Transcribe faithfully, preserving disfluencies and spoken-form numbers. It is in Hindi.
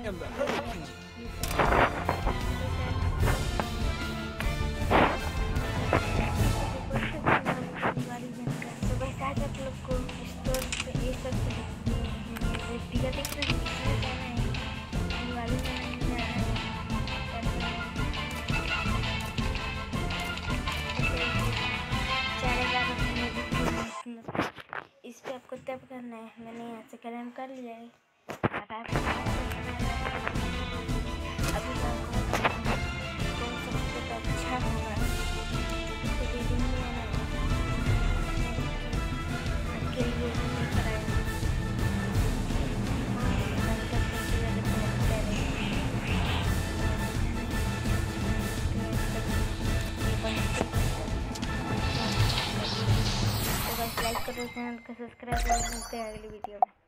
in the hurricane. इस पे आपको टैप करना है। मैंने यहाँ से क्लेम कर लिया है। अभी कौन सा तो अच्छा होगा तो रीडिंग में आना आपके लिए लाइक करो, चैनल को सब्सक्राइब करो। मिलते हैं अगली वीडियो में।